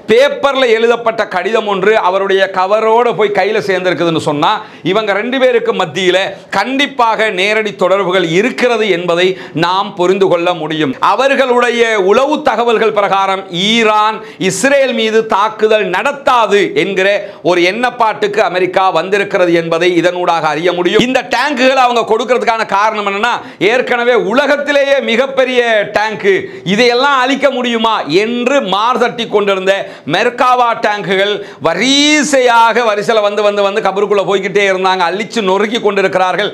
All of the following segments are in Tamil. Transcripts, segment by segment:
பேப்பர்ல எழுதப்பட்ட கடிதம் ஒன்று அவருடைய கவரோட போய் கையில சேர்ந்திருக்குதுன்னு சொன்னா இவங்க ரெண்டு பேருக்கு மத்தியில கண்டிப்பாக நேரடி தொடர்புகள் இருக்கிறது என்பதை நாம் புரிந்து கொள்ள முடியும். அவர்களுடைய உளவு தகவல்கள் பிரகாரம் ஈரான் இஸ்ரேல் மீது தாக்குதல் நடத்தாது என்கிற ஒரு எண்ணப்பாட்டுக்கு அமெரிக்கா வந்திருக்கிறது என்பதை இதனூடாக அறிய முடியும். இந்த டேங்குகளை அவங்க கொடுக்கிறதுக்கான காரணம் என்னன்னா, ஏற்கனவே உலகத்திலேயே மிகப்பெரிய டேங்க், இதையெல்லாம் அழிக்க முடியுமா என்று மார்தட்டி கொண்டிருந்த மெர்காவா டேங்குகள் வரிசையில் வந்து கபருக்குள்ள போய்கிட்டே இருந்தாங்க. அழிச்சு நொறுக்கி கொண்டிருக்கிறார்கள்.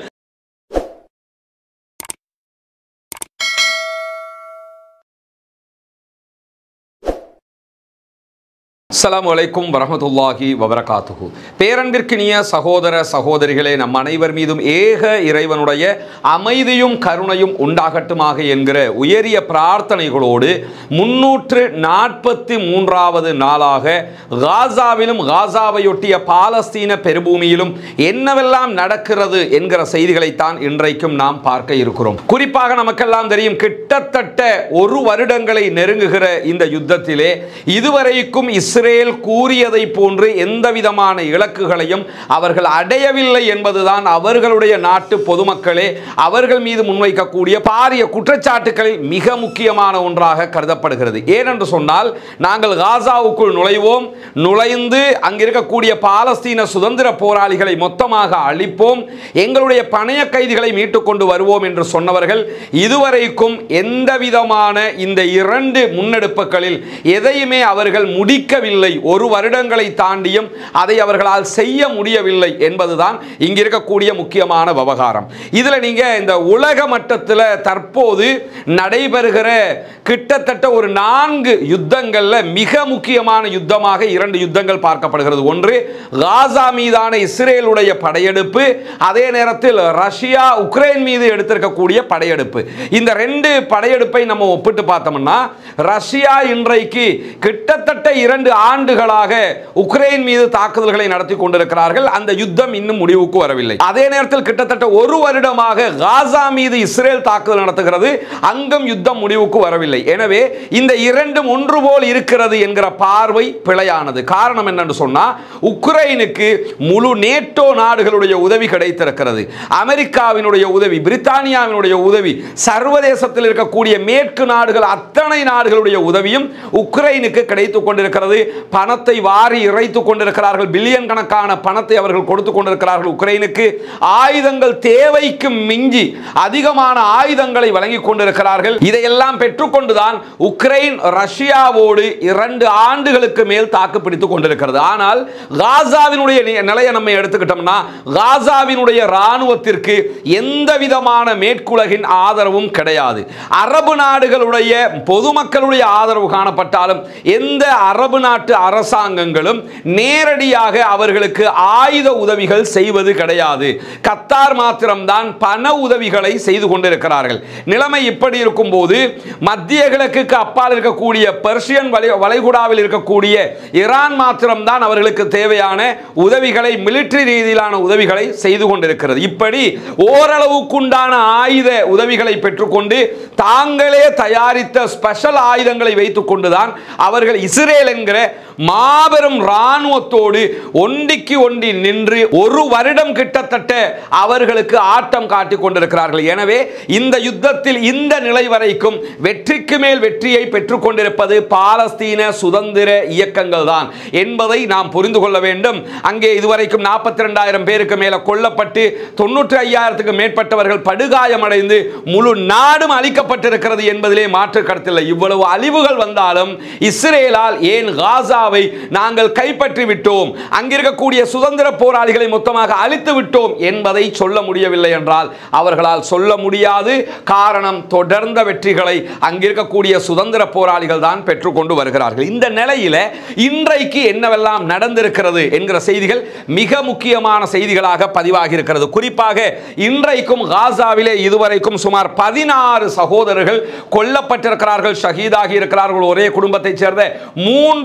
அஸ்ஸலாமு அலைக்கும் வரஹ்மத்துல்லாஹி வபரகாத்துஹு. பேரன்பிற்கினிய சகோதர சகோதரிகளே, நம் அனைவர் மீதும் ஏக இறைவனுடைய அமைதியும் கருணையும் உண்டாகட்டுமாக என்கிற உயரிய பிரார்த்தனைகளோடு 343வது நாளாக காசாவிலும் காசாவையொட்டிய பாலஸ்தீன பெருபூமியிலும் என்னவெல்லாம் நடக்கிறது என்கிற செய்திகளைத்தான் இன்றைக்கும் நாம் பார்க்க இருக்கிறோம். குறிப்பாக நமக்கெல்லாம் தெரியும், கிட்டத்தட்ட 1 வருடங்களை நெருங்குகிற இந்த யுத்தத்திலே இதுவரைக்கும் இஸ்ரேல் கூறியதை போன்று எந்தவிதமான இலக்குகளையும் அவர்கள் அடையவில்லை என்பதுதான் அவர்களுடைய நாட்டு பொதுமக்களே அவர்கள் மீது முன்வைக்கக்கூடிய பாரிய குற்றச்சாட்டுகளில் மிக முக்கியமான ஒன்றாக கருதப்படுகிறது. ஏனென்று சொன்னால், நாங்கள் காசாவுக்குள் நுழைந்து அங்கிருக்கக்கூடிய பாலஸ்தீன சுதந்திர போராளிகளை மொத்தமாக அழிப்போம், எங்களுடைய பணைய கைதிகளை மீட்டுக் கொண்டு வருவோம் என்று சொன்னவர்கள் இதுவரைக்கும் எந்தவிதமான இந்த 2 முன்னெடுப்புகளில் எதையுமே அவர்கள் முடிக்கவில்லை. 1 வருடங்களை தாண்டியும் அதை அவர்களால் செய்ய முடியவில்லை என்பதுதான் இங்க இருக்கக்கூடிய முக்கியமான விவகாரம். இதுல நீங்க இந்த உலக மட்டத்தில் தற்போது நடைபெறுகிற கிட்டத்தட்ட ஒரு 4 யுத்தங்கள்ல மிக முக்கியமான யுத்தமாக 2 யுத்தங்கள் பார்க்கப்படுகிறது. ஒன்று காசா மீதான இஸ்ரேலுடைய படையெடுப்பு, அதே நேரத்தில் ரஷ்யா உக்ரைன் மீது எடுத்திருக்கக்கூடிய படையெடுப்பு. இந்த 2 படையெடுப்பை நம்ம ஒப்பிட்டு பார்த்தோம்னா, ரஷ்யா இன்றைக்கு கிட்டத்தட்ட 2 ஆண்டுகளாக உக்ரைன் மீது தாக்குதல்களை நடத்தி கொண்டிருக்கிறார்கள். அந்த யுத்தம் இன்னும் முடிவுக்கு வரவில்லை. அதே நேரத்தில் கிட்டத்தட்ட 1 வருடமாக காசா மீது இஸ்ரேல் தாக்குதல் நடத்துகிறது, அங்கும் யுத்தம் முடிவுக்கு வரவில்லை. எனவே இந்த 2 ஒன்று போல் இருக்கிறது என்கிற பார்வை பிழையானது. காரணம் என்னன்னு சொன்னா, உக்ரைனுக்கு முழு நேட்டோ நாடுகளுடைய உதவி கிடைத்திருக்கிறது, அமெரிக்காவினுடைய உதவி, பிரித்தானியாவினுடைய உதவி, சர்வதேசத்தில் இருக்கக்கூடிய மேற்கு நாடுகள் அத்தனை நாடுகளுடைய உதவியும் உக்ரைனுக்கு கிடைத்துக் கொண்டிருக்கிறது. பணத்தை வாரி இறைத்துக் கொண்டிருக்கிறார்கள். பில்லியன் கணக்கான பணத்தை அவர்கள் கொடுத்துக் கொண்டிருக்கிறார்கள் உக்ரைனுக்கு. ஆயுதங்கள் தேவைக்கு மிஞ்சி அதிகமான ஆயுதங்களை வழங்கிக் கொண்டிருக்கிறார்கள். இதையெல்லாம் பெற்றுக்கொண்டுதான் உக்ரைன் ரஷ்யாவோடு 2 ஆண்டுகளுக்கு மேல் தாக்கு பிடித்துக் கொண்டிருக்கிறது. ஆனால் காசாவினுடைய நிலையை நம்ம எடுத்துக்கிட்டோம்னா, காசாவினுடைய ராணுவத்திற்கு எந்த விதமான மேற்குலகின் ஆதரவும் கிடையாது. அரபு நாடுகளுடைய பொதுமக்களுடைய ஆதரவு காணப்பட்டாலும் எந்த அரபு நாட்டு அரசாங்கங்களும் நேரடியாக அவர்களுக்கு ஆயுத உதவிகள் செய்வது கிடையாது. கத்தார் மாத்திரம்தான் பண உதவிகளை செய்து கொண்டிருக்கிறார்கள். நிலைமை இப்படி இருக்கும் போது, மத்திய கிழக்குக்கு அப்பால் இருக்கக்கூடிய பெர்சியன் வளைகுடாவில் இருக்கக்கூடிய ஈரான் மாத்திரம்தான் அவர்களுக்கு தேவையான உதவிகளை, மிலிட்டரி ரீதியிலான உதவிகளை செய்து கொண்டிருக்கிறது. இப்படி ஓரளவுக்குண்டான ஆயுத உதவிகளை பெற்றுக்கொண்டு தாங்களே தயாரித்த ஸ்பெஷல் ஆயுதங்களை வைத்துக் கொண்டுதான் அவர்கள் இஸ்ரேல் என்கிற மாபெரும் ராணுவத்தோடு ஒண்டிக்கு ஒண்டி நின்று 1 வருடம் கிட்டத்தட்ட அவர்களுக்கு ஆட்டம் காட்டிக் கொண்டிருக்கிறார்கள். எனவே இந்த யுத்தத்தில் இந்த நிலை வரைக்கும் வெற்றிக்கு மேல் வெற்றியை பெற்றுக் கொண்டிருப்பது பாலஸ்தீன சுதந்திர இயக்கங்கள் தான் என்பதை நாம் புரிந்து கொள்ள வேண்டும். அங்கே இதுவரைக்கும் 42,000 பேருக்கு மேல கொல்லப்பட்டு 95,000க்கு மேற்பட்டவர்கள் படுகாயமடைந்து முழு நாடும் அழிக்கப்பட்டிருக்கிறது என்பதிலே மாற்று கருத்தில்லை. இவ்வளவு அழிவுகள் வந்தாலும் இஸ்ரேலால் ஏன் காசா நாங்கள் கைப்பற்றி விட்டோம், அங்கிருக்கக்கூடிய சுதந்திர போராளிகளை மொத்தமாக அழித்து விட்டோம் என்பதை சொல்ல முடியவில்லை என்றால் அவர்களால் சொல்ல முடியாது. காரணம், தொடர்ந்த வெற்றிகளை அங்கிருக்கக்கூடிய சுதந்திர போராளிகள் தான் பெற்றுக்கொண்டு வருகிறார்கள். இந்த நிலையில இன்றைக்கு என்னவெல்லாம் நடந்திருக்கிறது என்கிற செய்திகள் மிக முக்கியமான செய்திகளாக பதிவாகி இருக்கிறது. குறிப்பாக இன்றைக்கும் காசாவிலே இதுவரைக்கும் சுமார் 16 சகோதரர்கள் கொல்லப்பட்டிருக்கிறார்கள், ஷஹீதாகி இருக்கிறார்கள். ஒரே குடும்பத்தைச் சேர்ந்த 3 சகோதரர்கள்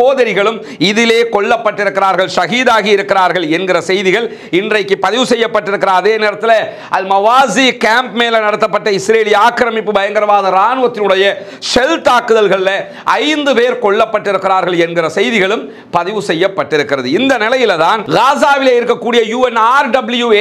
சகோதரிகளும் இதிலே கொல்லப்பட்டிருக்கிறார்கள், ஷஹீதாகி இருக்கிறார்கள் என்கிற செய்திகள் இன்றைக்கு பதிவு செய்யப்பட்டிருக்கிற அதே நேரத்தில் அல் மவாசி கேம்ப் மேல நடத்தப்பட்ட இஸ்ரேலிய ஆக்கிரமிப்பு பயங்கரவாத ராணுவத்தினுடைய ஷெல் தாக்குதல்களில் 5 பேர் கொல்லப்பட்டிருக்கிறார்கள் என்கிற செய்திகளும் பதிவு செய்யப்பட்டிருக்கிறது. இந்த நிலையில தான் காசாவிலே இருக்கக்கூடிய UNRWA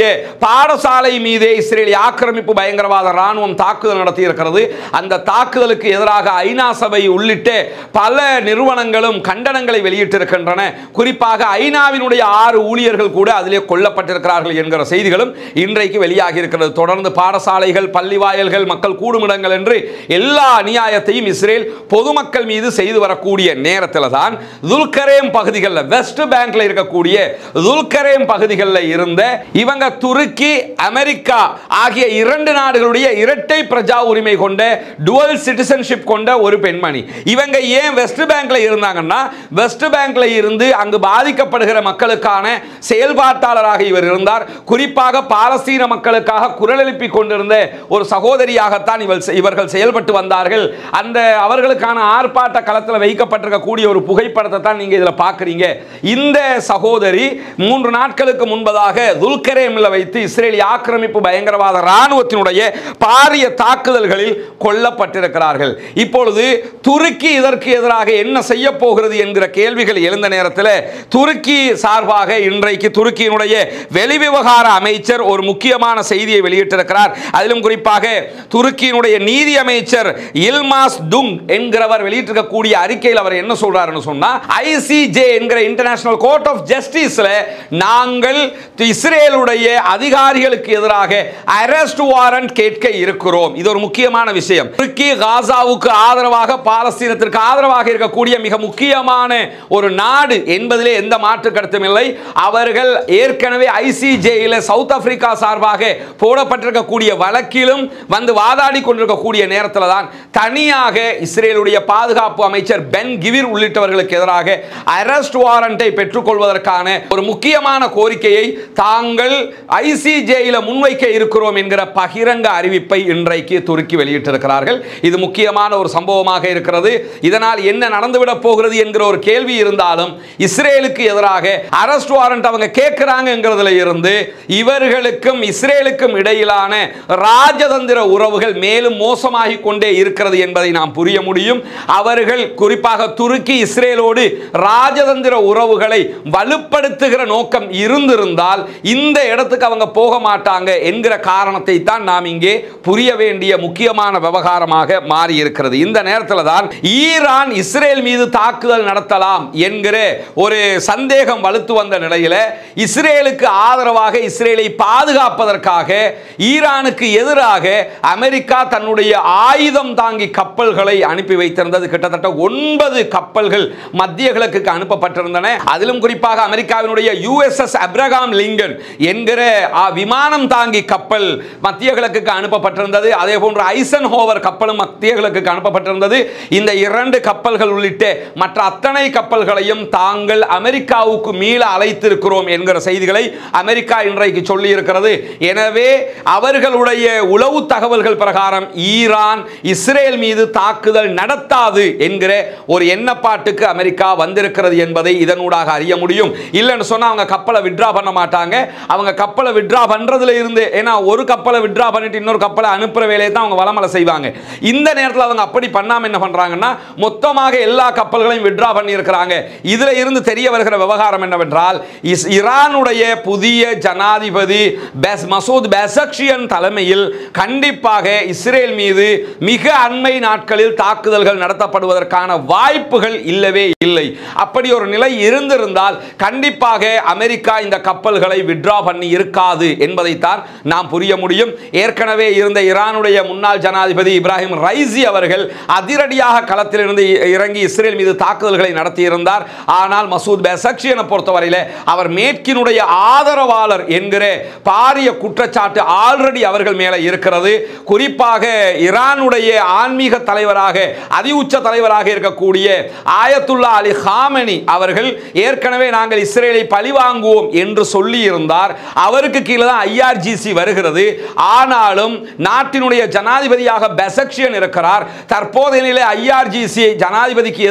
பாடசாலை மீதே இஸ்ரேலிய ஆக்கிரமிப்பு பயங்கரவாத ராணுவம் தாக்குதல் நடத்தி இருக்கிறது. அந்த தாக்குதலுக்கு எதிராக ஐநா சபை உள்ளிட்ட பல நிறுவனங்களும் கண்டனங்களை வெளியிட்டிருக்கின்றன. குறிப்பாக ஐநாவினுடைய 6 ஊழியர்கள் கூட அதிலே கொல்லப்பட்டிருக்கிறார்கள் என்கிற செய்திகளும் இன்றைக்கு வெளியாகி இருக்கிறது. தொடர்ந்து பாடசாலைகள், பள்ளி வாயல்கள், மக்கள் கூடுமிடங்கள் என்று எல்லா அநியாயத்தையும் இஸ்ரேல் பொதுமக்கள் மீது செய்து வரக்கூடிய நேரத்தில் தான் துல்கரேம் பகுதிகளில், வெஸ்ட் பேங்க்ல இருக்கக்கூடிய துல்கரேம் பகுதிகளில் இருந்த இவங்க துருக்கி, அமெரிக்கா ஆகிய 2 நாடுகளுடைய இரட்டை பிரஜா உரிமை கொண்ட டுவல் சிட்டிசன்ஷிப் கொண்ட ஒரு பெண்மணி. இவங்க ஏன் வெஸ்ட் பேங்க்ல இருந்தாங்கன்னா, வெஸ்ட் பேங்க்ல இருந்து அங்கு பாதிக்கப்படுகிற மக்களுக்கான செயல்பாட்டாளராக இவர் இருந்தார். குறிப்பாக பாலஸ்தீன மக்களுக்காக குரல் எழுப்பி கொண்டிருந்த ஒரு சகோதரியாகத்தான் இவர்கள் செயல்பட்டு வந்தார்கள். அந்த அவர்களுக்கான ஆர்ப்பாட்ட களத்தில் வைக்கப்பட்டிருக்கக்கூடிய ஒரு புகைப்படத்தை தான் நீங்க இதில் பார்க்குறீங்க. இந்த சகோதரி 3 நாட்களுக்கு முன்பதாக துல்கரேமில் வைத்து இஸ்ரேலிய ஆக்கிரமிப்பு பயங்கரவாத ராணுவத்தினுடைய பாரிய தாக்குதல்களில் கொல்லப்பட்டிருக்கிறார்கள். இப்பொழுது துருக்கி இதற்கு எதிராக என்ன செய்ய போகிறது என்கிற கேள்விகள் எழுந்த நேரத்தில் துருக்கி சார்பாக இன்றைக்கு துருக்கியினுடைய வெளிவிவகார அமைச்சர் ஒரு முக்கியமான செய்தியை வெளியிட்டிருக்கிறார். அதிலும் குறிப்பாக துருக்கியினுடைய நீதி அமைச்சர் இல்மாஸ் துங் என்கிறவர் வெளியிட்டிருக்கக்கூடிய அறிக்கையில் அவர் என்ன சொல்றாருன்னு சொன்னா, ICJ என்கிற இன்டர்நேஷனல் கோர்ட் ஆஃப் ஜஸ்டிஸ்ல நாங்கள் இஸ்ரேலுடைய அதிகாரிகளுக்கு எதிராக அரெஸ்ட் வாரண்ட் கேட்க இருக்கிறோம். இது ஒரு முக்கியமான விஷயம். துருக்கி காசாவுக்கு ஆதரவாக, பாலஸ்தீனத்திற்கு ஆதரவாக இருக்கக்கூடிய மிக முக்கியமான ஒரு நாடு என்பதிலே எந்த மாற்று கருத்தும் இல்லை. அவர்கள் ஏற்கனவே ICJ-ல சவுத் ஆப்பிரிக்கா சார்பாக போடப்பட்டிருக்கக்கூடிய வழக்கிலும் வந்து வாதாடி கொண்டிருக்கக்கூடிய நேரத்தில் தான் தனியாக இஸ்ரேலுடைய பாதுகாப்பு அமைச்சர் பென் கிவிர் உள்ளிட்டவர்களுக்கு எதிராக அரெஸ்ட் வாரண்டை பெற்றுக்கொள்வதற்கான ஒரு முக்கியமான கோரிக்கையை தாங்கள் ICJ-ல முன்வைக்க இருக்கிறோம் என்கிற பகிரங்க அறிவிப்பை இன்றைக்கு துருக்கி வெளியிட்டிருக்கிறார்கள். இது முக்கியமான ஒரு சம்பவமாக இருக்கிறது. இதனால் என்ன நடந்துவிடப் போகிறது என்கிற ஒரு கேள்வி இருந்தாலும் இஸ்ரேலுக்கு எதிராக அரெஸ்ட் வாரண்ட் அவங்க கேட்கிறாங்கிறதுல இருந்து இவர்களுக்கும் இஸ்ரேலுக்கும் இடையிலான ராஜதந்திர உறவுகள் மேலும் மோசமாகி கொண்டே இருக்கிறது என்பதை நாம் புரிய முடியும். அவர்கள் குறிப்பாக துருக்கி இஸ்ரேலோடு ராஜதந்திர உறவுகளை வலுப்படுத்துகிற நோக்கம் இருந்திருந்தால் இந்த இடத்துக்கு அவங்க போக மாட்டாங்க என்கிற காரணத்தை தான் நாம் இங்கே புரிய வேண்டிய முக்கியமான விவகாரமாக மாறி இருக்கிறது. இந்த நேரத்தில் தான் ஈரான் இஸ்ரேல் மீது தாக்குதல் நடத்தலாம் என்கிற ஒரு சந்தேகம் வலுத்து வந்த நிலையில் இஸ்ரேலுக்கு ஆதரவாக, இஸ்ரேலை பாதுகாப்பதற்காக ஈரானுக்கு எதிராக அமெரிக்கா தன்னுடைய ஆயுதம் தாங்கி கப்பல்களை அனுப்பி வைத்திருந்தது. கிட்டத்தட்ட 9 கப்பல்கள் மத்திய கிழக்குக்கு அனுப்பப்பட்டிருந்தன. அதிலும் குறிப்பாக அமெரிக்காவினுடைய USS அப்ரஹாம் லிங்கன் என்கிற விமானம் தாங்கி கப்பல் மத்திய கிழக்குக்கு அனுப்பப்பட்டிருந்தது. அதே போன்று ஐசன்ஹோவர் கப்பலும் மத்திய கிழக்குக்கு அனுப்பப்பட்டிருந்தது. இந்த 2 கப்பல்கள் உள்ளிட்ட மற்ற அத்தனை கப்பல்களையும் தாங்கள் அமெரிக்காவுக்கு மீள அழைத்திருக்கிறோம் என்கிற செய்திகளை அமெரிக்கா இன்றைக்கு சொல்லி இருக்கிறது. எனவே அவர்களுடைய உளவு தகவல்கள் பிரகாரம் ஈரான் இஸ்ரேல் மீது தாக்குதல் நடத்தாது என்கிற ஒரு எண்ணப்பாட்டுக்கு அமெரிக்கா வந்திருக்கிறது என்பதை இதனூடாக அறிய முடியும். இல்லைன்னு சொன்னா அவங்க கப்பலை விட்ரா பண்ண மாட்டாங்க. அவங்க கப்பலை விட்ரா பண்றதுல இருந்து, ஏன்னா ஒரு கப்பலை விட்ரா பண்ணிட்டு இன்னொரு கப்பலை அனுப்புற வேலையை தான் அவங்க வளமலை செய்வாங்க. இந்த நேரத்தில் அவங்க அப்படி பண்ணாம என்ன பண்றாங்கன்னா மொத்தமாக எல்லா கப்பல்களையும் விட்ரா பண்ணி இருக்கிறாங்க. இதுல இருந்து தெரிய வருகிற விவகாரம் என்னவென்றால், ஈரானுடைய புதிய ஜனாதிபதி மசூத் பெசக்ஷியன் தலைமையில் கண்டிப்பாக இஸ்ரேல் மீது மிக அண்மை நாட்களில் தாக்குதல்கள் நடத்தப்படுவதற்கான வாய்ப்புகள் இல்லவே இல்லை. அப்படி ஒரு நிலை இருந்திருந்தால் கண்டிப்பாக அமெரிக்கா இந்த கப்பல்களை விட்ரா பண்ணி இருக்காது என்பதைத்தான் நாம் புரிய முடியும். ஏற்கனவே இருந்த ஈரானுடைய முன்னாள் ஜனாதிபதி இப்ராஹிம் ரைசி அவர்கள் அதிரடியாக களத்தில் இருந்து இறங்கி இஸ்ரேல் மீது தாக்குதல்களை நடத்தியிருந்தார். ஆனால் மசூத் பெசக்ஷியனை பொறுத்தவரையில் அவர் மேற்கினுடைய ஆதரவாளர் என்கிற பாரிய குற்றச்சாட்டு ஆல்ரெடி அவர்கள் மேலே இருக்கிறது. குறிப்பாக ஈரானுடைய ஆன்மீக தலைவராக, அதி உச்ச தலைவராக இருக்கக்கூடிய ஆயத்துல்லா அலி ஹாமெனி அவர்கள் ஏற்கனவே நாங்கள் இஸ்ரேலை பழிவாங்குவோம் என்று சொல்லி இருந்தார். அவருக்கு கீழே தான் IRGC வருகிறது. ஆனாலும் நாட்டினுடைய ஜனாதிபதியாக பெசக்ஷியன் இருக்கிறார். தற்போதைய நிலை IRGC ஜனாதிபதிக்கு எதிரான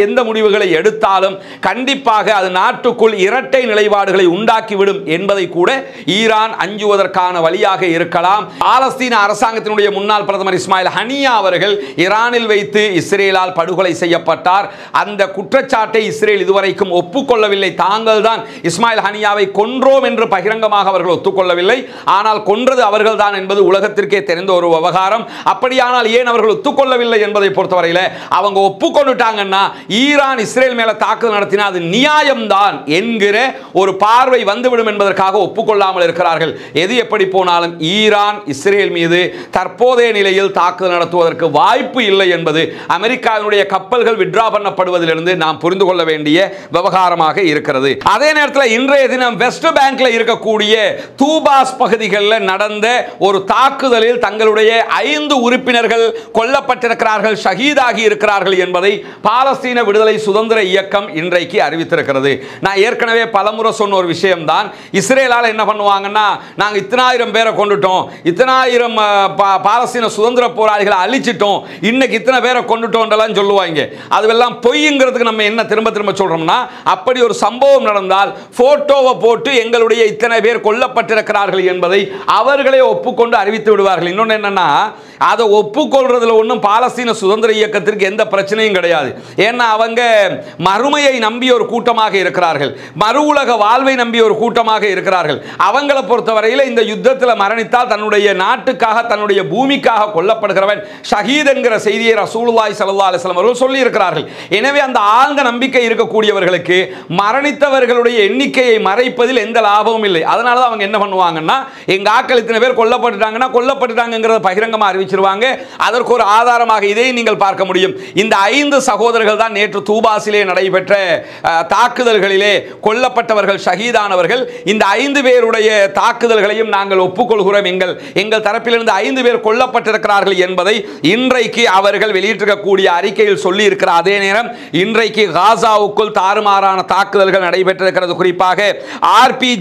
எந்த முடிவுகளை எடுத்தாலும் கண்டிப்பாக அது நாட்டுக்குள் இரட்டை நிலைப்பாடுகளை உண்டாக்கிவிடும் என்பதை கூட ஈரான் அஞ்சுவதற்கான வழியாக இருக்கலாம். பாலஸ்தீன அரசாங்கத்தினுடைய முன்னாள் பிரதமர் இஸ்மாயில் ஹனியா அவர்கள் ஈரானில் வைத்து இஸ்ரேலால் படுகொலை செய்யப்பட்டார். அந்த குற்றச்சாட்டை இஸ்ரேல் இதுவரைக்கும் ஒப்புக்கொள்ளவில்லை. தாங்கள் தான் இஸ்மாயில் ஹனியாவை கொன்றோம் என்று பகிரங்கமாக அவர்கள் ஒத்துக்கொள்ளவில்லை. ஆனால் கொன்றது அவர்கள் தான் என்பது உலகத்திற்கே தெரிந்த ஒரு விவகாரம். அப்படியானால் ஏன் அவர்கள் ஒத்துக்கொள்ளவில்லை என்பதை பொறுத்தவரையில் அவங்க ஒப்புக்கொண்டுட்டாங்கன்னா ஈரான் இஸ்ரேல் மேல தாக்குதல் நடத்தினா அது நியாயம்தான் என்கிற ஒரு பார்வை வந்துவிடும் என்பதற்காக ஒப்புக்கொள்ளாமல் இருக்கிறார்கள். எது எப்படி போனாலும் ஈரான் இஸ்ரேல் மீது தற்போதைய நிலையில் தாக்குதல் நடத்துவதற்கு வாய்ப்பு இல்லை என்பது அமெரிக்காவினுடைய கப்பல்கள் விட்ரா பண்ணப்படுவதிலிருந்து நாம் புரிந்து கொள்ள வேண்டிய விவகாரமாக இருக்கிறது. அதே நேரத்தில் இன்றைய தினம் வெஸ்ட் பேங்க்ல இருக்கக்கூடிய தூபாஸ் பகுதிகளில் நடந்த ஒரு தாக்குதலில் தங்களுடைய 5 உறுப்பினர்கள் கொல்லப்பட்டிருக்கிறார்கள், ஷஹீதாகி இருக்கிறார்கள் என்பதை பாலஸ்தீன விடுதலை சுதந்திர இயக்கம் இன்றைக்கு அறிவித்திருக்கிறது. நான் ஏற்கனவே பலமுறை சொன்ன ஒரு விஷயம் தான். இஸ்ரேலால் என்ன பண்ணுவாங்கன்னா, நாங்கள் இத்தனாயிரம் பேரை கொண்டுட்டோம், இத்தனாயிரம் பாலஸ்தீன சுதந்திர போராளிகளை அழிச்சிட்டோம், இன்னைக்கு இத்தனை பேரை கொண்டுட்டோம் சொல்லுவாங்க. அதுவெல்லாம் பொய்ங்கிறதுக்கு நம்ம என்ன திரும்ப திரும்ப சொல்றோம்னா, அப்படி ஒரு சம்பவம் நடந்தால் போட்டோவை போட்டு எங்களுடைய இத்தனை பேர் கொல்லப்பட்டிருக்கிறார்கள் என்பதை அவர்களே ஒப்புக்கொண்டு அறிவித்து விடுவார்கள். இன்னொன்று என்னன்னா, அதை ஒப்புக்கொள்றதுல ஒன்றும் பாலஸ்தீன சுதந்திர இயக்கத்திற்கு எந்த பிரச்சனையும் கிடையாது. ஏன்னா அவங்க மறுமையை நம்பிய ஒரு கூட்டமாக இருக்கிறார்கள், மறு உலக வாழ்வை நம்பிய ஒரு கூட்டமாக இருக்கிறார்கள். அவங்களை பொறுத்தவரையில் இந்த யுத்தத்தில் மரணித்தால் தன்னுடைய நாட்டுக்காக தன்னுடைய பூமிக்காக கொல்லப்படுகிறவன் ஷஹீத் என்கிற செய்தியை ரசூலுல்லாஹி ஸல்லல்லாஹு அலைஹி வஸல்லம் அவர்கள் சொல்லி இருக்கிறார்கள். எனவே அந்த ஆழ்ந்த நம்பிக்கை இருக்கக்கூடியவர்களுக்கு மரணித்தவர்களுடைய எண்ணிக்கையை மறைப்பதில் எந்த லாபமும் இல்லை. அதனால தான் அவங்க என்ன பண்ணுவாங்கன்னா, எங்க ஆட்கள் இத்தனை பேர் கொல்லப்பட்டுட்டாங்கன்னா கொல்லப்பட்டுட்டாங்கிறத பகிரங்கமாக அறிவிச்சிருவாங்க. அதற்கு ஒரு ஆதாரமாக இதை நீங்கள் பார்க்க முடியும். இந்த 5 சகோதரர்கள் தான் நேற்று தூபாஸிலே நடைபெற்ற தாக்குதல்களிலே கொல்லப்பட்டவர்கள், ஷஹீதானவர்கள். இந்த 5 பேருடைய தாக்குதல்களையும் நாங்கள் ஒப்புக்கொள்கிறோம். எங்கள் தரப்பிலிருந்து 5 பேர் கொல்லப்பட்டிருக்கிறார்கள் என்பதை இன்றைக்கு அவர்கள் வெளியிட்டிருக்கக்கூடிய அறிக்கையில் சொல்லி இருக்கிற அதே நேரம் இன்றைக்கு காசாவுக்குள் தாறுமாறான தாக்குதல்கள் நடைபெற்றிருக்கிறது. குறிப்பாக RPG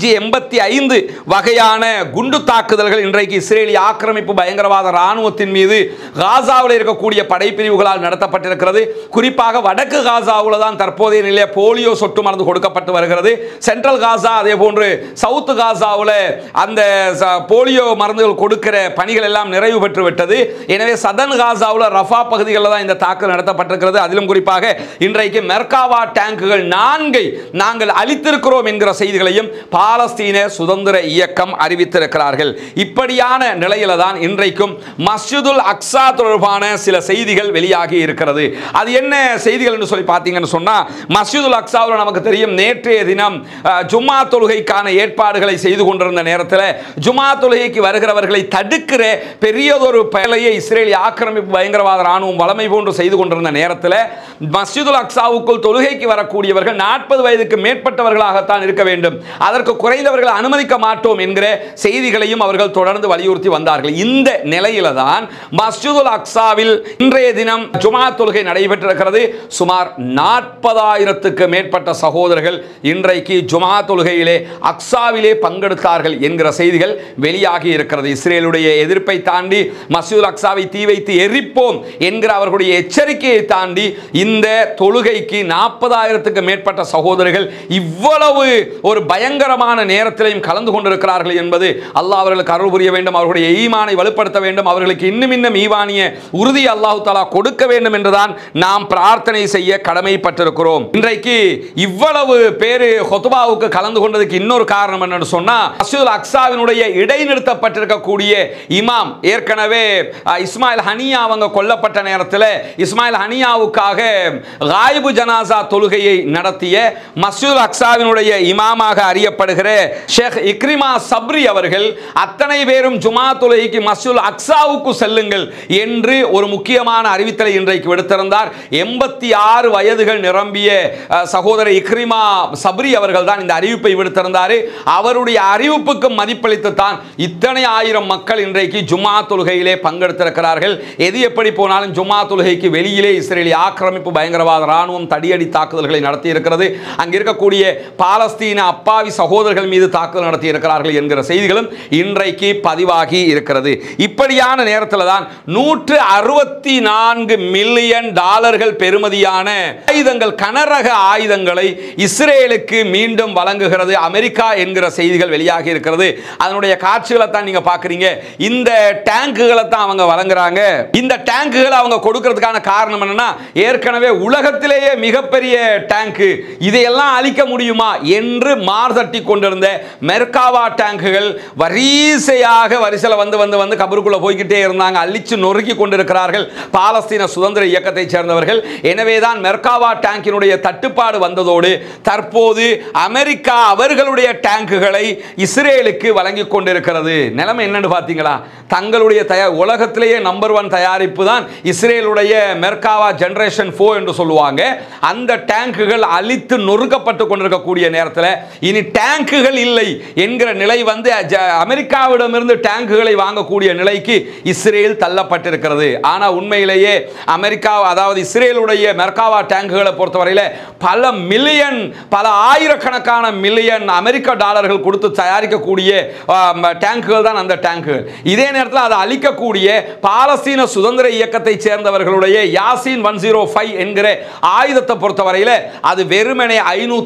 85 வகையான குண்டு தாக்குதல்கள் இன்றைக்கு இஸ்ரேலிய ஆக்கிரமிப்பு பயங்கரவாத ராணுவத்தின் மீது காசாவில் இருக்கக்கூடிய படைப்பிரிவுகளால் நடத்தப்பட்டிருக்கிறது. குறிப்பாக வடக்கு காசாவில் தான் தற்போதைய நிலையில் போலியோ சொட்டு மருந்து கொடுக்கப்பட்டு வருகிறது. சென்ட்ரல் காசா அதே போன்று சவுத் காசாவில் அந்த போலியோ மருந்துகள் கொடுக்கிற பணிகள் எல்லாம் நிறைவு பெற்று விட்டது. எனவே சதன் காசாவில் ரஃபா பகுதிகளில் தான் இந்த தாக்குதல் நடத்தப்பட்டிருக்கிறது. அதிலும் குறிப்பாக இன்றைக்கு மெர்காவா டேங்குகள் 4 நாங்கள் அளித்திருக்கிறோம் என்கிற செய்திகளையும் பாலஸ்தீன சுதந்திர இயக்கம் அறிவித்திருக்கிறார்கள். இப்படியான நிலையில தான் இன்றைக்கும் மஸ்ஜிதுல் அக்ஸா தொடர்பான சில செய்திகள் வெளியாகி இருக்கிறது. அது என்ன செய்திகள் என்று சொல்லி பார்த்தீங்கன்னு சொன்னா, மஸ்ஜிதுல் அக்ஸாவில் நமக்கு தெரியும் நேற்றைய தினம் ஜும்மா தொழுகைக்கான ஏற்பாடுகளை செய்து கொண்டிருந்த நேரத்தில் ஜும்மா தொழுகைக்கு வருகிறவர்களை தடுக்கிற பெரியதொரு வேலையை இஸ்ரேலிய ஆக்கிரமிப்பு பயங்கரவாத ராணுவம் வளமை போன்று செய்து கொண்டிருந்த நேரத்தில் மஸ்ஜிதுல் அக்ஸாவுக்குள் தொழுகைக்கு வரக்கூடியவர்கள் 40 வயதுக்கு மேற்பட்டவர்களாகத்தான் இருக்க வேண்டும், அதற்கு குறைந்தவர்களை அனுமதிக்க மாட்டோம் என்கிற செய்திகளையும் அவர்கள் தொடர்ந்து வலியுறுத்தி வந்தார்கள். இந்த நிலையில தான் மஸ்ஜிதுல் அக்ஸாவில் இன்றைய தினம் ஜும்ஆ தொழுகை நடைபெற்றிருக்கிறது. சுமார் 40,000க்கு மேற்பட்ட சகோதரர்கள் இன்றைக்கு ஜும்ஆ தொழுகையிலே அக்ஸாவிலே பங்கெடுத்தார்கள் என்கிற செய்திகள் வெளியாகி இருக்கிறது. இஸ்ரேலுடைய எதிர்ப்பை தாண்டி மஸ்ஜிதுல் அக்ஸாவை தீ வைத்து எரிப்போம் என்கிற அவர்களுடைய எச்சரிக்கையை தாண்டி இந்த தொழுகைக்கு 40,000க்கு மேற்பட்ட சகோதரர்கள் இவ்வளவு ஒரு பயங்கரமான நேரத்திலையும் கலந்து கொண்டிருக்கிறார்கள் என்பது அல்லாஹ் அவர்களுக்கு அருள் புரிய வேண்டும், அவர்களுடைய ஈமானை வலுப்படுத்த வேண்டும், அவர்களுக்கு இன்னும் ஈமானிய உறுதி அல்லாஹ் தஆலா கொடுக்க வேண்டும் என்றுதான் நாம் பிரார்த்தனை செய்ய கடமைப்பட்டிருக்கிறோம். இன்றைக்கு இவ்வளவு பேர் ஹுத்பாவுக்கு கலந்து கொண்டதுக்கு இன்னொரு காரணம் என்னன்னு சொன்னா, மஸ்ஜிதுல் அக்ஸாவினுடைய இடைநிறுத்தப்பட்டிருக்கக்கூடிய இமாம் ஏற்கனவே இஸ்மாயில் ஹனியா அவங்க கொல்லப்பட்ட நேரத்தில் இஸ்மாயில் ஹனியாவுக்காக காயிபு ஜனாசா தொழுகையை நடத்திய மஸ்ஜிதுல் அக்ஸாவினுடைய இமாமாக அறியப்படுகிற ஷேக் இக்ரிமா சப்ரி அவர்கள் அத்தனை பேரும் ஜும்ஆ தொழுகைக்கு மஸ்ஜிதுல் அக்ஸாவுக்கு செல்லுங்கள் என்று ஒரு முக்கியமான அறிவித்தலை இன்றைக்கு விடுத்திருந்தார். 86 வயதுகள் நிரம்பிய சகோதரர் இக்ரிமா சப்ரி அவர்கள் தான் இந்த அறிவிப்பை விடுத்திருந்தார். அவருடைய அறிவிப்புக்கு மதிப்பளித்து தான் இத்தனை ஆயிரம் மக்கள் இன்றைக்கு ஜும்ஆ தொழுகையிலே பங்கெடுத்திருக்கிறார்கள். எது எப்படி போனாலும் ஜும்ஆ தொழுகைக்கு வெளியிலே இஸ்ரேலிய ஆக்கிரமிப்பு பயங்கரவாத ராணுவம் தடியடி தாக்குதல்களை நடத்தி இருக்கிறது. அங்கு இருக்கக்கூடிய பாலஸ்தீன அப்பாவி சகோதரர்கள் மீது தாக்குதல் நடத்தி இருக்கிறார்கள் என்கிற செய்திகளும் இன்றைக்கு பதிவாகி இருக்கிறது. இப்படியான நேரத்தில் தான் $164 மில்லியன் பெறுமதியான பெருமதியான ஆயுதங்கள், கனரக ஆயுதங்களை இஸ்ரேலுக்கு மீண்டும் வழங்குகிறது அமெரிக்கா என்கிற செய்திகள் வெளியாகி இருக்கிறது. அதனுடைய காட்சிகளை தான் நீங்க பாக்குறீங்க. இந்த டேங்குகளை தான் அவங்க வழங்குறாங்க. இந்த டேங்குகளை அவங்க கொடுக்கிறதுக்கான காரணம் என்னன்னா, ஏற்கனவே உலகத்திலேயே மிகப்பெரிய டேங்க், இதையெல்லாம் அழிக்க முடியுமா என்று மார்தட்டி கொண்டிருந்த மெர்காவா டேங்குகள் வரிசையில் வந்து கபருக்குள்ள போய்கிட்டே இருந்தாங்க. அழிச்சு நொறுக்கி கொண்டிருக்கிறார்கள் பாலஸ்தீன சுதந்திர இயக்கத்தை சேர்ந்தவர்கள். எனவேதான் மெர்காவா டேங்கினுடைய தட்டுப்பாடு வந்ததோடு தற்போது அமெரிக்கா அவர்களுடைய டேங்குகளை இஸ்ரேலுக்கு வழங்கி கொண்டிருக்கிறது. நிலைமை என்னன்னு பார்த்தீங்களா? தங்களுடைய உலகத்திலேயே நம்பர் 1 தயாரிப்பு தான் இஸ்ரேலுடைய மெர்காவா ஜெனரேஷன் 4 என்று சொல்லுவாங்க. அந்த டேங்குகள் அழித்து நொறுக்கப்பட்டு கொண்டிருக்கக்கூடிய நேரத்தில் இனி டேங்குகள் இல்லை என்கிற நிலை வந்து அமெரிக்காவிடமிருந்து டேங்குகளை வாங்கக்கூடிய நிலைக்கு இஸ்ரேல் தள்ளப்பட்டிருக்கிறது. ஆனால் உண்மையிலேயே அமெரிக்கா, அதாவது இஸ்ரேலுடைய மெர்காவா டேங்குகளை பொறுத்தவரையில் பல மில்லியன், பல ஆயிரக்கணக்கான மில்லியன் அமெரிக்க டாலர்கள் கொடுத்து தயாரிக்கக்கூடிய டேங்குகள் தான் அந்த டேங்குகள். இதே நேரத்தில் அதை அழிக்கக்கூடிய பாலஸ்தீன சுதந்திர இயக்கத்தை சேர்ந்தவர்களுடைய யாசின் 105 என்கிற ஆயுதத்தை பொறுத்தவரையில் அது வெறுமனே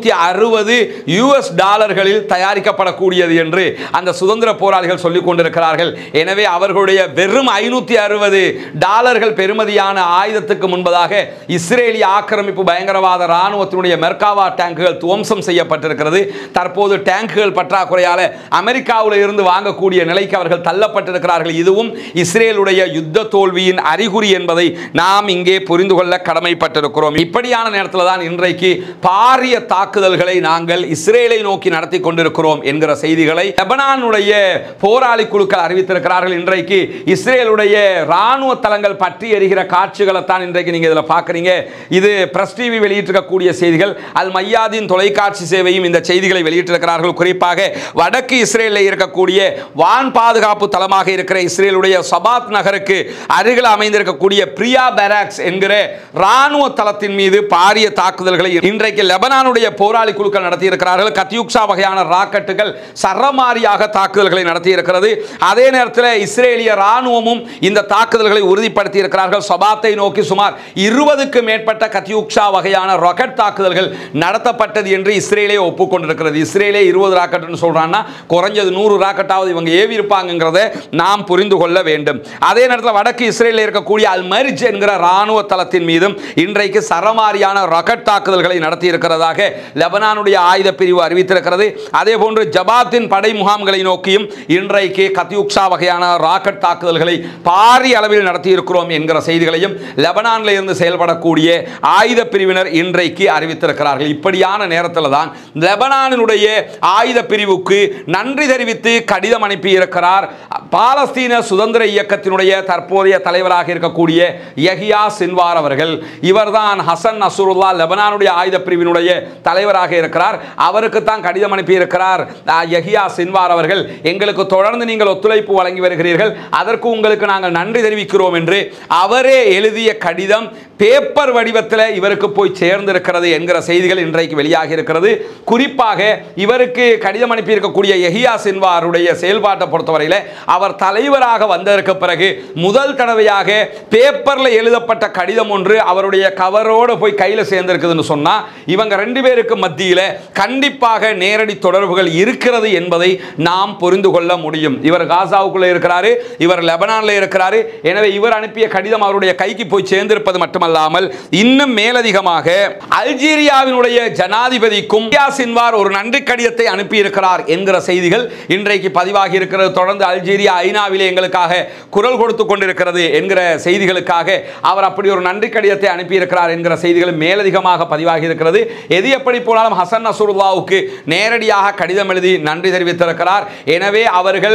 560 யுஎஸ் டாலர்களில் தயாரிக்கப்படக்கூடியது என்று அந்த சுதந்திர போராளிகள் சொல்லிக் கொண்டிருக்கிறார்கள். எனவே அவர்களுடைய வெறும் 560 டாலர்கள் பெறுமதியான ஆயுதத்துக்கு முன்பதாக இஸ்ரேலிய ஆக்கிரமிப்பு பயங்கரவாத ராணுவத்தினுடைய மெர்காவா டேங்குகள் துவம்சம் செய்யப்பட்டிருக்கிறது. தற்போது டேங்குகள் பற்றாக்குறையால் அமெரிக்காவில் இருந்து வாங்கக்கூடிய நிலைக்கு அவர்கள் தள்ளப்பட்டிருக்கிறார்கள். இதுவும் இஸ்ரேலுடைய யுத்த தோல்வியின் அறிகுறி என்பதை நாம் இங்கே புரிந்து கொள்ள கடமைப்பட்டிருக்கிறோம். இப்படியான நேரத்தில் தான் இன்றைக்கு பாரிய தாக்குதல்களை நாங்கள் இஸ்ரேலை நோக்கி நடத்தி கொண்டிருக்கிறோம் என்கிற செய்திகளை லெபனானுடைய போராளி குழுக்கள் அறிவித்திருக்கிறார்கள். இன்றைக்கு இஸ்ரேலுடைய ராணுவ தளங்கள் பற்றி எரிகிற காட்சிகளை தான் இன்றைக்கு நீங்க இதில் பார்க்குறீங்க. இது பிரஸ் டிவி வெளியிட்டிருக்கக்கூடிய செய்திகள். அல் மையாதின் தொலைக்காட்சி சேவையும் இந்த செய்திகளை வெளியிட்டிருக்கிறார்கள். குறிப்பாக வடக்கு இஸ்ரேலில் இருக்கக்கூடிய வான் பாதுகாப்பு தளமாக இருக்கிற இஸ்ரேலுடைய சபாத் நகருக்கு அருகில் அமைந்திருக்கக்கூடிய பிரியா பேராக்ஸ் என்கிற ராணுவ தளத்தின் மீது பாரிய தாக்குதல்களை இன்றைக்கு லெபனானுடைய போராளி குழுக்கள் நடத்தியிருக்கிறார்கள். கத்யூக்ஷா வகையான ராக்கெட்டுகள் சரமாரியாக தாக்குதல்களை நடத்தியிருக்கிறது. அதே நேரத்தில் இஸ்ரேலிய ராணுவமும் இந்த தாக்குதல்களை உறுதிப்படுத்தி இருக்கிறார்கள். சபாத்தை நோக்கி சுமார் 20க்கு மேற்பட்ட கத்யூக்ஷா வகையான ராக்கெட் தாக்குதல்கள் நடத்தப்பட்டது என்று இஸ்ரேலே ஒப்புக்கொண்டிருக்கிறது. இஸ்ரேலே 20 ராக்கெட் சொல்றாங்கன்னா குறைஞ்சது 100 ராக்கெட்டாவது இவங்க ஏவி இருப்பாங்கிறத நாம் புரிந்து கொள்ள வேண்டும். அதே நேரத்தில் வடக்கு இஸ்ரேலில் இருக்கக்கூடிய அல் மர்ஜ் என்கிற ராணுவ தளத்தின் மீதும் இன்றைக்கு சரமாரியான ராக்கெட் தாக்குதல்களை நடத்தி இருக்கிறதாக லெபனானுடைய ஆயுத பிரிவு அறிவித்திருக்கிறது. அதே போன்று ஜபாத்தின் படை முகாம்களை நோக்கியும் இன்றைக்கு கத்யூக்ஷா வகையான ராக்கெட் தாக்குதல்களை பாரிய அளவில் நடத்தி இருக்கிறோம் என்கிற செய்திகளையும் லெபனானில் இருந்து செயல்படக்கூடிய ஆயுத பிரிவினர் இன்றைக்கு அறிவித்திருக்கிறார்கள். இப்படியான நேரத்தில் தான் லெபனானுடைய ஆயுத பிரிவுக்கு நன்றி தெரிவித்து கடிதம் அனுப்பி இருக்கிறார் பாலஸ்தீன சுதந்திர இயக்கத்தினுடைய தற்போதைய தலைவராக இருக்கக்கூடிய யஹியா சின்வார் அவர்கள். இவர்தான் ஹசன் நஸ்ருல்லா லெபனானுடைய ஆயுத பிரிவினுடைய தலைவராக இருக்கிறார். அவருக்கு தான் கடிதம் அனுப்பி இருக்கிறார் யஹியா சின்வார் அவர்கள். எங்களுக்கு தொடர்ந்து நீங்கள் ஒத்துழைப்பு வழங்கி வருகிறீர்கள், அதற்கு உங்களுக்கு நாங்கள் நன்றி தெரிவிக்கிறோம் என்று அவரே எழுதிய கடிதம் பேப்பர் வடிவத்தில் இவருக்கு போய் சேர்ந்திருக்கிறது என்கிற செய்திகள் இன்றைக்கு வெளியாகி இருக்கிறது. குறிப்பாக இவருக்கு கடிதம் அனுப்பி இருக்கக்கூடிய யஹியா சின்வாருடைய செயல்பாட்டை பொறுத்தவரையில் அவர் தலைவராக வந்ததற்கு பிறகு முதல் தடவையாக பேப்பரில் எழுதப்பட்ட கடிதம் ஒன்று அவருடைய கவரோடு போய் கையில் சேர்ந்திருக்குதுன்னு சொன்னா இவங்க 2 பேருக்கு மத்தியில் கண்டிப்பாக நேரடி தொடர்புகள் இருக்கிறது என்பதை நாம் புரிந்து கொள்ள முடியும். இவர் காசாவுக்குள்ள இருக்கிறாரு, இவர் லெபனான்ல இருக்கிறாரு. எனவே இவர் அனுப்பிய கடிதம் அவருடைய கைக்கு போய் சேர்ந்திருப்பது மட்டுமல்லாமல் இன்னும் மேலதிகமாக அல்ஜீரியாவினுடைய ஜனாதிபதிக்கும் யஹியா சின்வார் ஒரு நன்றி கடிதத்தை அனுப்பி இருக்கிறார் என்கிற செய்திகள் இன்றைக்கு பதிவாகி இருக்கிறது. தொடர்ந்து அல்ஜீரியா ஐநாவிலே எங்களுக்காக குரல் கொடுத்து கொண்டிருக்கிறது என்கிற செய்திகளுக்காக அவர் அப்படி ஒரு நன்றி கடிதத்தை அனுப்பி இருக்கிறார் என்கிற செய்திகள் மேலதிகமாக பதிவாகி இருக்கிறது. எது எப்படி போனாலும் ஹசன் நஸ்ருல்லாவுக்கு நேரடியாக கடிதம் எழுதி நன்றி தெரிவித்திருக்கிறார். எனவே அவர்கள்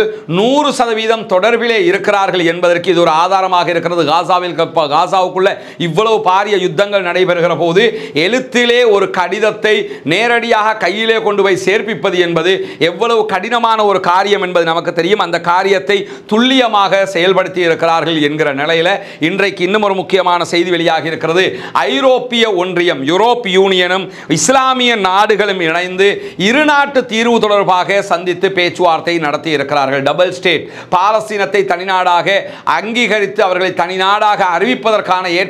100% தொடர்பிலே இருக்கிறார்கள் என்பதற்கு இது ஒரு ஆதாரமாக இருக்கிறது. காசாவுக்குள்ள இவ்வளவு பாரிய யுத்தங்கள் நடைபெறுகிற போது எழுத்திலே ஒரு கடிதத்தை நேரடியாக கையிலே கொண்டு போய் சேர்ப்பிப்பது என்பது எவ்வளவு கடினமான ஒரு காரியம் என்பது நமக்கு தெரியும். அந்த காரியத்தை துல்லியமாக செயல்படுத்தி இருக்கிறார்கள் என்கிற நிலையில் இன்றைக்கு இன்னும் ஒரு முக்கியமான செய்தி வெளியாகி இருக்கிறது. ஐரோப்பிய ஒன்றியம், யூரோப் யூனியனும் இஸ்லாமிய நாடுகளும் இணைந்து இருநாட்டு தீர்வு தொடர்பாக சந்தித்து பேச்சுவார்த்தை நடத்தி இருக்கிறார்கள். டபுள் ஸ்டேட், பாலஸ்தீனத்தை தனிநாடாக அங்கீகரித்து அவர்களை தனிநாடாக அறிவிப்பதற்கான ஏற்பாடுகளை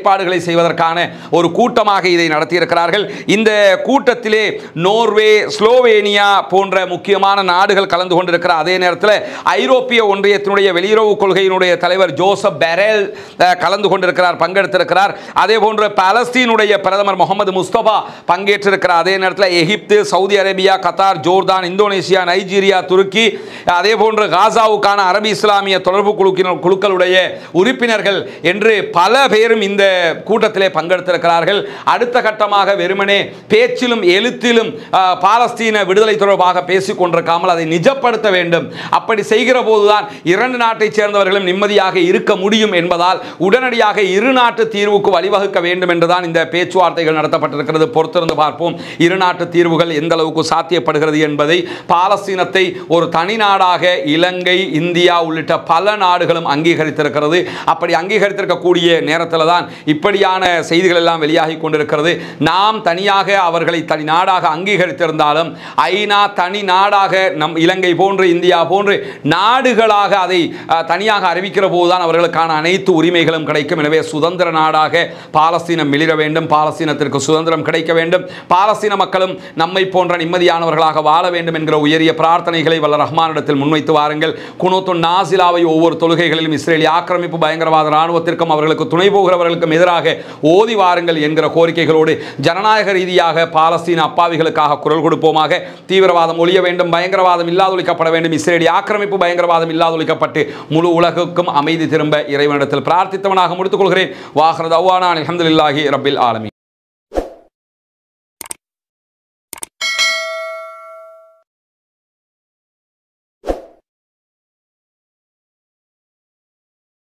செய்வதற்கான ஒரு கூட்டமாக இதை நடத்தியிருக்கிறார்கள். இந்த கூட்டத்திலே நோர்வே, ஸ்லோவேனியா போன்ற முக்கியமான நாடுகள் கலந்து கொண்டிருக்கிற அதே நேரத்தில் ஐரோப்பிய ஒன்றியத்தினுடைய வெளியுறவு கொள்கையினுடைய தலைவர் ஜோசப் பெரெல் கலந்து கொண்டிருக்கிறார், பங்கெடுத்திருக்கிறார். அதே போன்று பாலஸ்தீனுடைய பிரதமர் முகமது முஸ்தபா பங்கேற்றிருக்கிறார். அதே நேரத்தில் Egypt, Saudi Arabia, Qatar, Jordan, Indonesia, Nigeria, துருக்கி, அதே போன்று காசாவுக்கான அரபு இஸ்லாமிய தொடர்பு குழுக்களுடைய உறுப்பினர்கள் என்று பல பேரும் இந்த கூட்டத்திலே பங்கெடுத்திருக்கிறார்கள். அடுத்த கட்டமாக வெறுமனே பேச்சிலும் எழுத்திலும் பாலஸ்தீன விடுதலை தொடர்பாக பேசிக் கொண்டிருக்காமல் அதை நிஜப்படுத்த வேண்டும். அப்படி செய்கிற போதுதான் இரண்டு நாட்டை சேர்ந்தவர்களும் நிம்மதியாக இருக்க முடியும் என்பதால் உடனடியாக இரு நாட்டு தீர்வுக்கு வழிவகுக்க வேண்டும் என்றுதான் இந்த பேச்சுவார்த்தைகள் நடத்தப்பட்டிருக்கிறது. பொறுத்திருந்து பார்ப்போம் இரு நாட்டு தீர்வுகள் எந்த அளவுக்கு சாத்தியப்படுகிறது என்பதை. பாலஸ்தீனத்தை ஒரு தனி நாடாக இலங்கை, இந்தியா உள்ளிட்ட பல நாடுகளும் அங்கீகரித்திருக்கிறது. அப்படி அங்கீகரித்திருக்கக்கூடிய நேரத்தில் தான் இப்படியான செய்திகள் எல்லாம் வெளியாகி கொண்டிருக்கிறது. நாம் தனியாக அவர்களை தனி நாடாக அங்கீகரித்திருந்தாலும் ஐநா தனி நாடாக நம் இலங்கை போன்று, இந்தியா போன்று நாடுகளாக அதை தனியாக அறிவிக்கிற போதுதான் அவர்களுக்கான அனைத்து உரிமைகளும் கிடைக்கும். எனவே சுதந்திர நாடாக பாலஸ்தீனம் மிளிர வேண்டும், பாலஸ்தீனத்திற்கு சுதந்திரம் கிடைக்க வேண்டும், பாலஸ்தீன மக்களும் நம்மை போன்ற நிம்மதியானவர்களாக வாழ வேண்டும் என்கிற உயரிய பிரார்த்தனைகளை வல்ல ரஹ்மானிடத்தில் முன்வைத்து வாருங்கள். குனூத்து நாசிலாவை ஒவ்வொரு தொழுகைகளிலும் இஸ்ரேலிய ஆக்கிரமிப்பு பயங்கரவாத ராணுவத்திற்கும் அவர்களுக்கு துணை போகிறவர்களுக்கும் எதிராக ஓதி வாருங்கள் என்கிற கோரிக்கைகளோடு ஜனநாயக ரீதியாக பாலஸ்தீன அப்பாவிகளுக்காக குரல் கொடுப்போமாக. தீவிரவாதம் ஒழிய வேண்டும், பயங்கரவாதம் இல்லாதொழிக்கப்பட வேண்டும், இஸ்ரேலிய ஆக்கிரமிப்பு பயங்கரவாதம் இல்லாதொழிக்கப்பட்டு முழு உலகுக்கும் அமைதி திரும்ப இறைவனிடத்தில் பிரார்த்தித்தவனாக முடித்துக் கொள்கிறேன். வாஹ்ர தஅவானா அல்ஹம்துலில்லாஹி ரப்பில் ஆலமீன்.